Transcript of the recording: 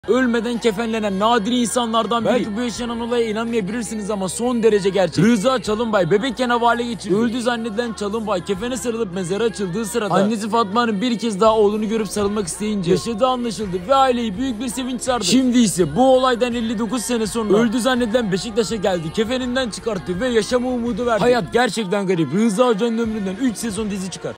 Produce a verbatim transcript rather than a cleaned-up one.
Ölmeden kefenlenen nadir insanlardan biri. Belki bu yaşanan olaya inanmayabilirsiniz ama son derece gerçek. Rıza Çalınbay bebekken havale geçirdi. Öldü zannedilen Çalınbay kefene sarılıp mezara açıldığı sırada annesi Fatma'nın bir kez daha oğlunu görüp sarılmak isteyince yaşadığı anlaşıldı ve aileyi büyük bir sevinç sardı. Şimdi ise bu olaydan elli dokuz sene sonra öldü zannedilen Beşiktaş'a geldi. Kefeninden çıkarttı ve yaşama umudu verdi. Hayat gerçekten garip. Rıza Hoca'nın ömründen üç sezon dizi çıkar.